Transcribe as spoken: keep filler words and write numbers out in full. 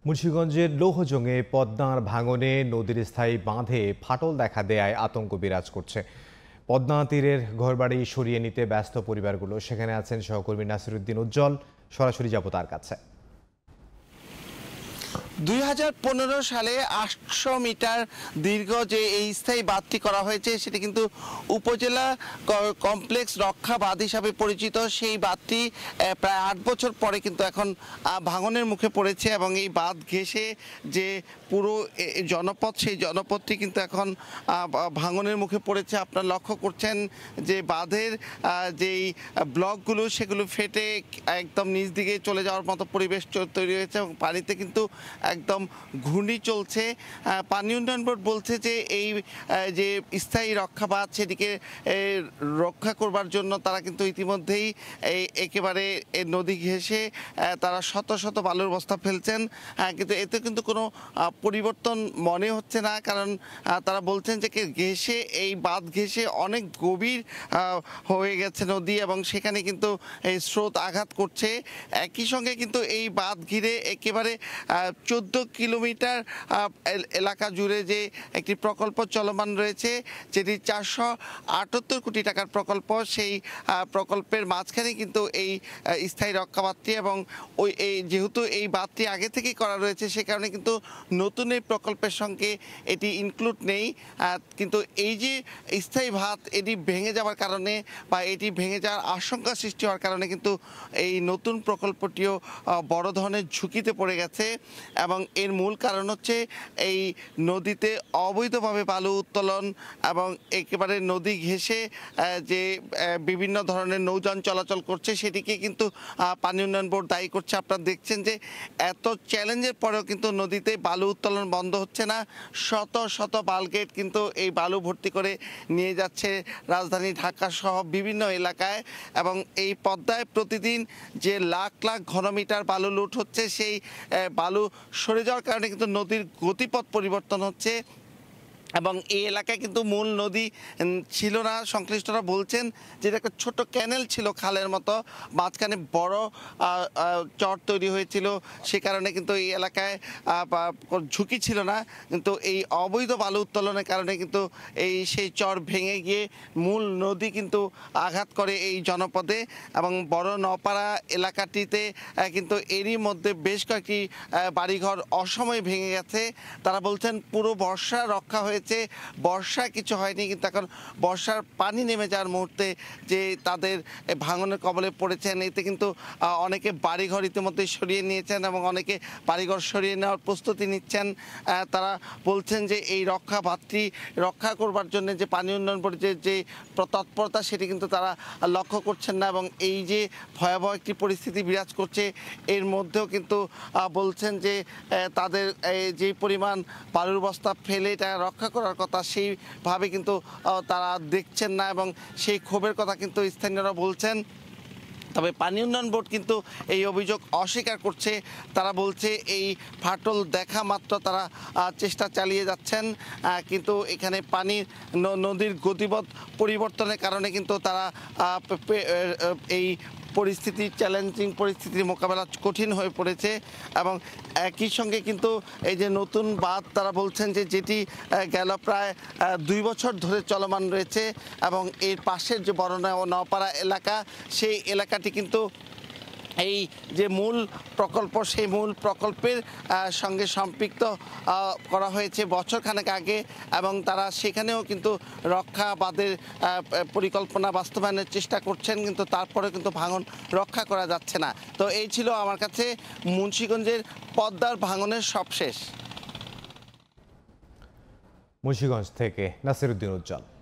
মুন্সিগঞ্জের লৌহজংয়ে পদ্মার ভাঙনে নদীর স্থায়ী বাঁধে ফাটল দেখা দেয়ায় আতঙ্ক বিরাজ করছে। পদ্মা তীরের ঘরবাড়ি সরিয়ে নিতে ব্যস্ত পরিবারগুলো। সেখানে আছেন সহকর্মী নাসিরুদ্দিন উজ্জ্বল। সরাসরি যাব তার কাছে। দুই হাজার পনেরো সালে আটশো মিটার দীর্ঘ যে এই স্থায়ী বাঁধটি করা হয়েছে সেটি কিন্তু উপজেলা কমপ্লেক্স রক্ষা বাঁধ হিসাবে পরিচিত। সেই বাঁধটি প্রায় আট বছর পরে কিন্তু এখন ভাঙনের মুখে পড়েছে এবং এই বাঁধ ঘেঁষে যে পুরো জনপদ সেই জনপদটি কিন্তু এখন ভাঙনের মুখে পড়েছে। আপনারা লক্ষ্য করছেন যে বাঁধের যেই ব্লকগুলো সেগুলো ফেটে একদম নিচ দিকে চলে যাওয়ার মতো পরিবেশ তৈরি হয়েছে এবং পানিতে কিন্তু একদম ঘূর্ণি চলছে। পানি উন্নয়ন বোর্ড বলছে যে এই যে স্থায়ী রক্ষা বাঁধ সেটিকে রক্ষা করবার জন্য তারা কিন্তু ইতিমধ্যেই এই একেবারে নদী ঘেঁষে তারা শত শত বালুর বস্তা ফেলছেন, কিন্তু এতে কিন্তু কোনো পরিবর্তন মনে হচ্ছে না। কারণ তারা বলছেন যে ঘেঁষে এই বাঁধ ঘেঁষে অনেক গভীর হয়ে গেছে নদী এবং সেখানে কিন্তু এই স্রোত আঘাত করছে। একই সঙ্গে কিন্তু এই বাঁধ ঘিরে একেবারে চোদ্দো কিলোমিটার এলাকা জুড়ে যে একটি প্রকল্প চলমান রয়েছে, যেটি চারশো আটাত্তর কোটি টাকার প্রকল্প। সেই প্রকল্পের মাঝখানে কিন্তু এই স্থায়ী রক্ষা বাঁধটি এবং ওই এই যেহেতু এই বাঁধটি আগে থেকেই করা রয়েছে সে কারণে কিন্তু নতুন এই প্রকল্পের সঙ্গে এটি ইনক্লুড নেই। কিন্তু এই যে স্থায়ী বাঁধ এটি ভেঙে যাওয়ার কারণে বা এটি ভেঙে যাওয়ার আশঙ্কা সৃষ্টি হওয়ার কারণে কিন্তু এই নতুন প্রকল্পটিও বড় ধরনের ঝুঁকিতে পড়ে গেছে এবং এর মূল কারণ হচ্ছে এই নদীতে অবৈধভাবে বালু উত্তোলন এবং একেবারে নদী ঘেঁষে যে বিভিন্ন ধরনের নৌযান চলাচল করছে সেটিকে কিন্তু পানি উন্নয়ন বোর্ড দায়ী করছে। আপনারা দেখছেন যে এত চ্যালেঞ্জের পরেও কিন্তু নদীতে বালু উত্তোলন বন্ধ হচ্ছে না। শত শত বালগেট কিন্তু এই বালু ভর্তি করে নিয়ে যাচ্ছে রাজধানী ঢাকা সহ বিভিন্ন এলাকায় এবং এই পদ্মায় প্রতিদিন যে লাখ লাখ ঘনমিটার বালু লুট হচ্ছে সেই বালু সরে যাওয়ার কারণে কিন্তু নদীর গতিপথ পরিবর্তন হচ্ছে এবং এই এলাকায় কিন্তু মূল নদী ছিল না। সংশ্লিষ্টরা বলছেন যে একটা ছোট ক্যানেল ছিল খালের মতো, মাঝখানে বড় চর তৈরি হয়েছিল, সে কারণে কিন্তু এই এলাকায় ঝুঁকি ছিল না। কিন্তু এই অবৈধ বালু উত্তোলনের কারণে কিন্তু এই সেই চর ভেঙে গিয়ে মূল নদী কিন্তু আঘাত করে এই জনপদে এবং বড় নপাড়া এলাকাটিতে কিন্তু এরই মধ্যে বেশ কয়েকটি বাড়িঘর অসময়ে ভেঙে গেছে। তারা বলছেন পুরো বর্ষা রক্ষা হয়েছে, বর্ষা কিছু হয়নি, কিন্তু এখন বর্ষার পানি নেমে যাওয়ার মুহূর্তে যে তাদের ভাঙনের কবলে পড়েছেন। এতে কিন্তু অনেকে বাড়িঘর ইতিমধ্যে সরিয়ে নিয়েছেন এবং অনেকে বাড়িঘর সরিয়ে নেওয়ার প্রস্তুতি নিচ্ছেন। তারা বলছেন যে এই রক্ষা বাঁধটি রক্ষা করবার জন্য যে পানি উন্নয়ন বোর্ডের যে তৎপরতা সেটি কিন্তু তারা লক্ষ্য করছেন না এবং এই যে ভয়াবহ একটি পরিস্থিতি বিরাজ করছে এর মধ্যেও কিন্তু বলছেন যে তাদের যে পরিমাণ বালুর বস্তা ফেলে এটা রক্ষা করার কথা সেইভাবে কিন্তু তারা দেখছেন না এবং সেই ক্ষোভের কথা কিন্তু স্থানীয়রা বলছেন। তবে পানি উন্নয়ন বোর্ড কিন্তু এই অভিযোগ অস্বীকার করছে। তারা বলছে এই ফাটল দেখা মাত্র তারা চেষ্টা চালিয়ে যাচ্ছেন, কিন্তু এখানে পানির নদীর গতিপথ পরিবর্তনের কারণে কিন্তু তারা এই পরিস্থিতি চ্যালেঞ্জিং পরিস্থিতির মোকাবেলা কঠিন হয়ে পড়েছে এবং একই সঙ্গে কিন্তু এই যে নতুন বাঁধ তারা বলছেন যে যেটি গেল প্রায় দুই বছর ধরে চলমান রয়েছে এবং এর পাশের যে বড় নওপাড়া এলাকা সেই এলাকাটি কিন্তু এই যে মূল প্রকল্প সেই মূল প্রকল্পের সঙ্গে সম্পৃক্ত করা হয়েছে বছরখানেক আগে এবং তারা সেখানেও কিন্তু রক্ষা বাঁধের পরিকল্পনা বাস্তবায়নের চেষ্টা করছেন, কিন্তু তারপরে কিন্তু ভাঙন রক্ষা করা যাচ্ছে না। তো এই ছিল আমার কাছে মুন্সিগঞ্জের পদ্মার ভাঙনের সবশেষ। মুন্সিগঞ্জ থেকে নাসিরুদ্দিন উজ্জ্বল।